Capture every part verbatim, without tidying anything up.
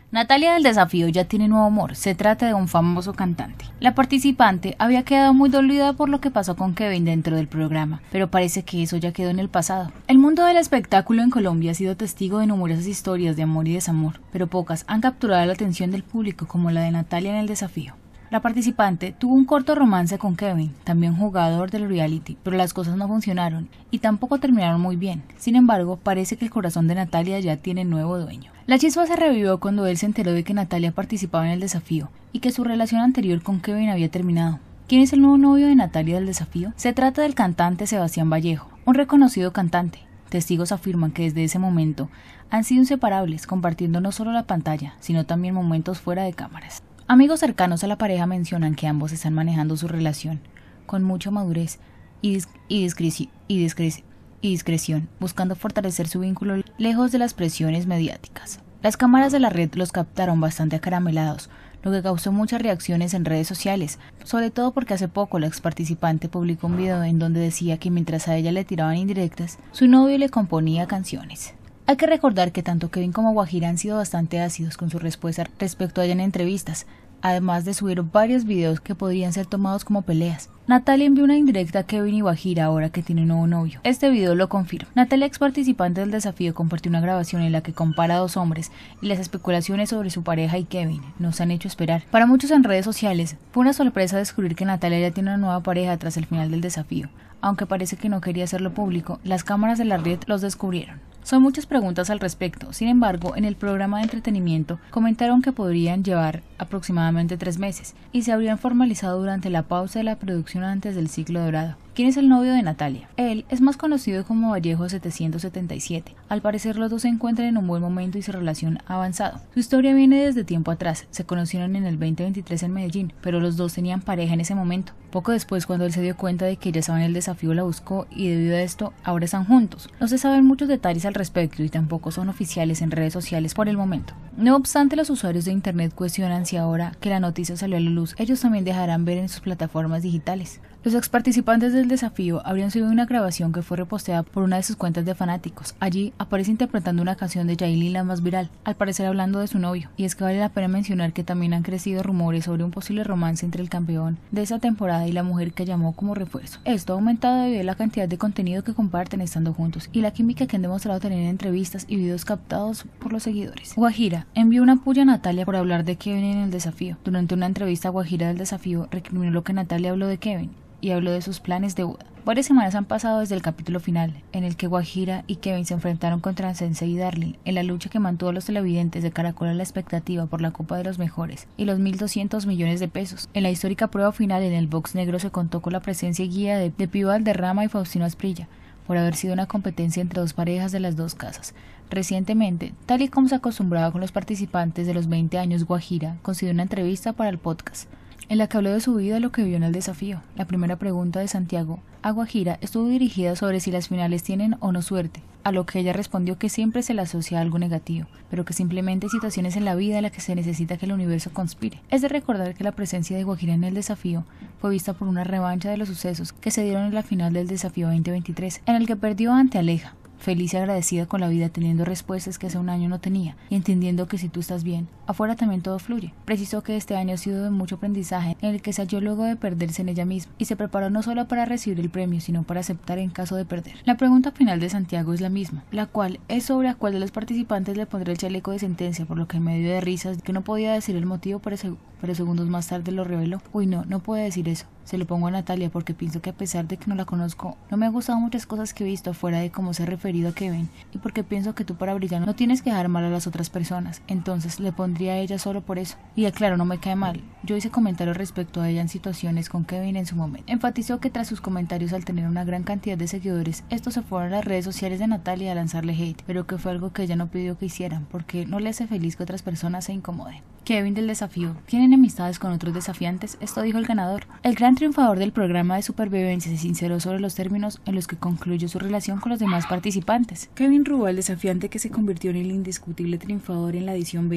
Natalia del Desafío ya tiene nuevo amor, se trata de un famoso cantante. La participante había quedado muy dolida por lo que pasó con Kevin dentro del programa, pero parece que eso ya quedó en el pasado. El mundo del espectáculo en Colombia ha sido testigo de numerosas historias de amor y desamor, pero pocas han capturado la atención del público como la de Natalia en el Desafío. La participante tuvo un corto romance con Kevin, también jugador del reality, pero las cosas no funcionaron y tampoco terminaron muy bien. Sin embargo, parece que el corazón de Natalia ya tiene nuevo dueño. La chispa se revivió cuando él se enteró de que Natalia participaba en el Desafío y que su relación anterior con Kevin había terminado. ¿Quién es el nuevo novio de Natalia del Desafío? Se trata del cantante Sebastián Vallejo, un reconocido cantante. Testigos afirman que desde ese momento han sido inseparables, compartiendo no solo la pantalla, sino también momentos fuera de cámaras. Amigos cercanos a la pareja mencionan que ambos están manejando su relación con mucha madurez y, dis y, discreci y, discreci y discreción, buscando fortalecer su vínculo lejos de las presiones mediáticas. Las cámaras de la red los captaron bastante acaramelados, lo que causó muchas reacciones en redes sociales, sobre todo porque hace poco la ex participante publicó un video en donde decía que mientras a ella le tiraban indirectas, su novio le componía canciones. Hay que recordar que tanto Kevin como Guajira han sido bastante ácidos con su respuesta respecto a ella en entrevistas, además de subir varios videos que podrían ser tomados como peleas. Natalia envió una indirecta a Kevin y Guajira ahora que tiene un nuevo novio. Este video lo confirma. Natalia, ex participante del Desafío, compartió una grabación en la que compara a dos hombres y las especulaciones sobre su pareja y Kevin nos han hecho esperar. Para muchos en redes sociales, fue una sorpresa descubrir que Natalia ya tiene una nueva pareja tras el final del Desafío. Aunque parece que no quería hacerlo público, las cámaras de la red los descubrieron. Son muchas preguntas al respecto, sin embargo, en el programa de entretenimiento comentaron que podrían llevar aproximadamente tres meses y se habrían formalizado durante la pausa de la producción antes del ciclo dorado. ¿Quién es el novio de Natalia? Él es más conocido como Vallejo setecientos setenta y siete. Al parecer los dos se encuentran en un buen momento y su relación ha avanzado. Su historia viene desde tiempo atrás, se conocieron en el veinte veintitrés en Medellín, pero los dos tenían pareja en ese momento. Poco después, cuando él se dio cuenta de que ella estaba en el Desafío, la buscó y debido a esto, ahora están juntos. No se saben muchos detalles al respecto y tampoco son oficiales en redes sociales por el momento. No obstante, los usuarios de internet cuestionan si ahora que la noticia salió a la luz, ellos también dejarán ver en sus plataformas digitales. Los ex participantes del Desafío habrían subido una grabación que fue reposteada por una de sus cuentas de fanáticos. Allí aparece interpretando una canción de Yailin, la más viral, al parecer hablando de su novio. Y es que vale la pena mencionar que también han crecido rumores sobre un posible romance entre el campeón de esa temporada y la mujer que llamó como refuerzo. Esto ha aumentado debido a la cantidad de contenido que comparten estando juntos y la química que han demostrado tener en entrevistas y videos captados por los seguidores. Guajira envió una puya a Natalia por hablar de Kevin en el Desafío. Durante una entrevista, Guajira del Desafío recriminó lo que Natalia habló de Kevin y habló de sus planes de boda. Varias semanas han pasado desde el capítulo final, en el que Guajira y Kevin se enfrentaron contra Sensei y Darling, en la lucha que mantuvo a los televidentes de Caracol a la expectativa por la Copa de los Mejores y los mil doscientos millones de pesos. En la histórica prueba final en el box negro se contó con la presencia y guía de, de Pío Valderrama y Faustino Asprilla, por haber sido una competencia entre dos parejas de las dos casas. Recientemente, tal y como se acostumbraba con los participantes de los veinte años, Guajira concedió una entrevista para el podcast, en la que habló de su vida y lo que vio en el Desafío. La primera pregunta de Santiago a Guajira estuvo dirigida sobre si las finales tienen o no suerte, a lo que ella respondió que siempre se le asocia a algo negativo, pero que simplemente hay situaciones en la vida en las que se necesita que el universo conspire. Es de recordar que la presencia de Guajira en el Desafío fue vista por una revancha de los sucesos que se dieron en la final del Desafío veinte veintitrés, en el que perdió ante Aleja. Feliz y agradecida con la vida, teniendo respuestas que hace un año no tenía y entendiendo que si tú estás bien, afuera también todo fluye. Precisó que este año ha sido de mucho aprendizaje en el que se halló luego de perderse en ella misma y se preparó no solo para recibir el premio, sino para aceptar en caso de perder. La pregunta final de Santiago es la misma, la cual es sobre a cuál de los participantes le pondrá el chaleco de sentencia, por lo que en medio de risas que no podía decir el motivo, pero, seg pero segundos más tarde lo reveló. Uy no, no puede decir eso. Se lo pongo a Natalia porque pienso que a pesar de que no la conozco, no me ha gustado muchas cosas que he visto afuera de cómo se ha referido a Kevin y porque pienso que tú para brillar no tienes que dejar mal a las otras personas, entonces le pondría a ella solo por eso. Y aclaro, no me cae mal, yo hice comentarios respecto a ella en situaciones con Kevin en su momento. Enfatizó que tras sus comentarios al tener una gran cantidad de seguidores, estos se fueron a las redes sociales de Natalia a lanzarle hate, pero que fue algo que ella no pidió que hicieran porque no le hace feliz que otras personas se incomoden. Kevin del Desafío tiene enemistades con otros desafiantes, esto dijo el ganador. El gran triunfador del programa de supervivencia se sinceró sobre los términos en los que concluyó su relación con los demás participantes. Kevin Rúa, el desafiante que se convirtió en el indiscutible triunfador en la edición veinte,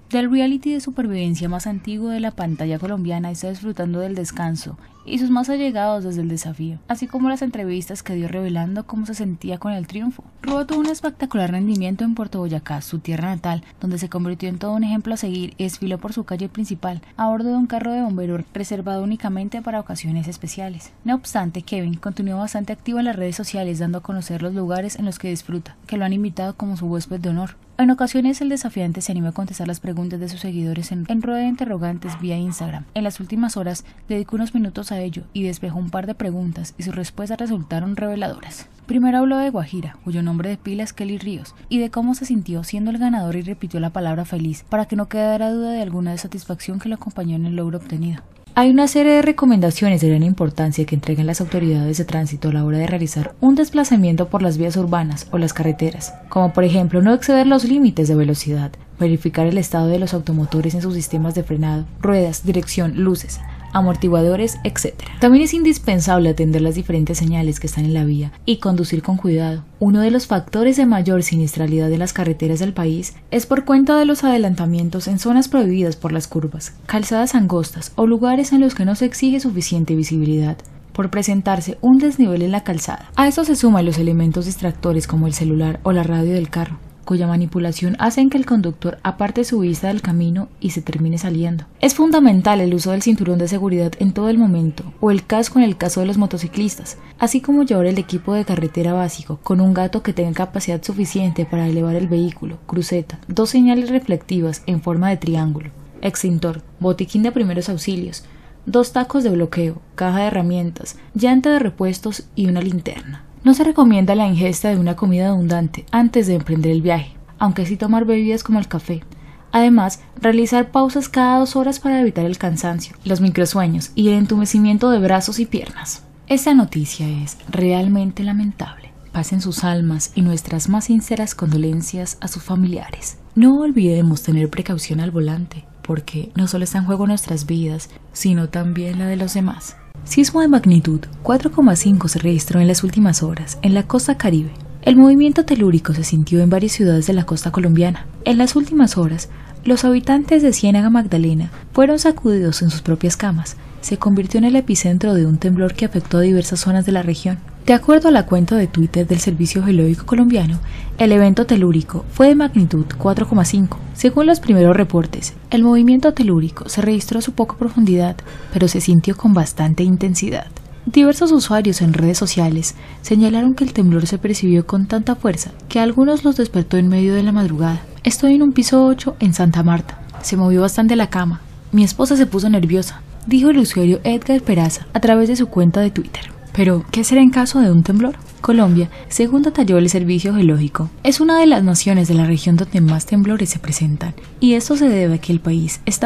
Del reality de supervivencia más antiguo de la pantalla colombiana está disfrutando del descanso y sus más allegados desde el desafío, así como las entrevistas que dio revelando cómo se sentía con el triunfo. Rubo tuvo un espectacular rendimiento en Puerto Boyacá, su tierra natal, donde se convirtió en todo un ejemplo a seguir y desfiló por su calle principal a bordo de un carro de bomberos reservado únicamente para ocasiones especiales. No obstante, Kevin continuó bastante activo en las redes sociales dando a conocer los lugares en los que disfruta, que lo han invitado como su huésped de honor. En ocasiones el desafiante se anima a contestar las preguntas de sus seguidores en, en rueda de interrogantes vía Instagram. En las últimas horas dedicó unos minutos a ello y despejó un par de preguntas y sus respuestas resultaron reveladoras. Primero habló de Guajira, cuyo nombre de pila es Kelly Ríos, y de cómo se sintió siendo el ganador y repitió la palabra feliz para que no quedara duda de alguna satisfacción que lo acompañó en el logro obtenido. Hay una serie de recomendaciones de gran importancia que entregan las autoridades de tránsito a la hora de realizar un desplazamiento por las vías urbanas o las carreteras, como por ejemplo no exceder los límites de velocidad, verificar el estado de los automotores en sus sistemas de frenado, ruedas, dirección, luces, amortiguadores, etcétera. También es indispensable atender las diferentes señales que están en la vía y conducir con cuidado. Uno de los factores de mayor siniestralidad de las carreteras del país es por cuenta de los adelantamientos en zonas prohibidas por las curvas, calzadas angostas o lugares en los que no se exige suficiente visibilidad, por presentarse un desnivel en la calzada. A esto se suman los elementos distractores como el celular o la radio del carro, cuya manipulación hacen que el conductor aparte su vista del camino y se termine saliendo. Es fundamental el uso del cinturón de seguridad en todo el momento, o el casco en el caso de los motociclistas, así como llevar el equipo de carretera básico, con un gato que tenga capacidad suficiente para elevar el vehículo, cruceta, dos señales reflectivas en forma de triángulo, extintor, botiquín de primeros auxilios, dos tacos de bloqueo, caja de herramientas, llanta de repuestos y una linterna. No se recomienda la ingesta de una comida abundante antes de emprender el viaje, aunque sí tomar bebidas como el café. Además, realizar pausas cada dos horas para evitar el cansancio, los microsueños y el entumecimiento de brazos y piernas. Esta noticia es realmente lamentable. Pasen sus almas y nuestras más sinceras condolencias a sus familiares. No olvidemos tener precaución al volante, porque no solo está en juego nuestras vidas, sino también la de los demás. Sismo de magnitud cuatro coma cinco se registró en las últimas horas en la costa caribe. El movimiento telúrico se sintió en varias ciudades de la costa colombiana. En las últimas horas, los habitantes de Ciénaga Magdalena fueron sacudidos en sus propias camas. Se convirtió en el epicentro de un temblor que afectó a diversas zonas de la región. De acuerdo a la cuenta de Twitter del Servicio Geológico Colombiano, el evento telúrico fue de magnitud cuatro coma cinco. Según los primeros reportes, el movimiento telúrico se registró a su poca profundidad, pero se sintió con bastante intensidad. Diversos usuarios en redes sociales señalaron que el temblor se percibió con tanta fuerza que a algunos los despertó en medio de la madrugada. Estoy en un piso ocho en Santa Marta. Se movió bastante la cama. Mi esposa se puso nerviosa, dijo el usuario Edgar Peraza a través de su cuenta de Twitter. Pero, ¿qué será en caso de un temblor? Colombia, según detalló el Servicio Geológico, es una de las naciones de la región donde más temblores se presentan, y esto se debe a que el país está